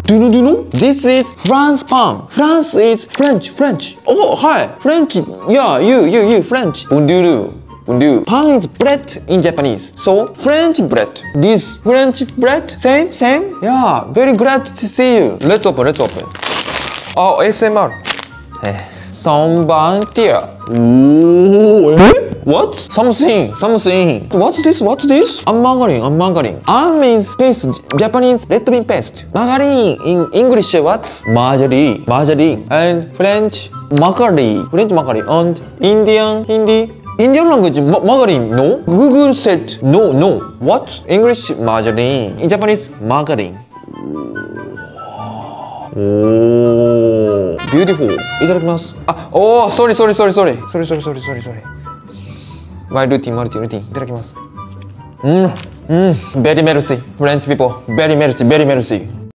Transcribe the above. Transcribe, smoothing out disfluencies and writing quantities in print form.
Do you know? This is France pain. France is French. Oh, hi. French. Yeah, you, French. Bonjour. Bonjour. Pain is bread in Japanese. So, French bread. This French bread, same? Yeah, very glad to see you. Let's open. Oh, ASMR. Sombantia. What? Something. What's this? I'm margarine. Means paste, Japanese red bean paste. Margarine in English, what? Marjorie. And French macaroni. And Hindi. Indian language, margarine, no? Google said no. What? English, margarine. In Japanese, margarine. Oh, beautiful. いただきます。Oh, sorry. My routine. いただきます。Very mercy. French people, very mercy.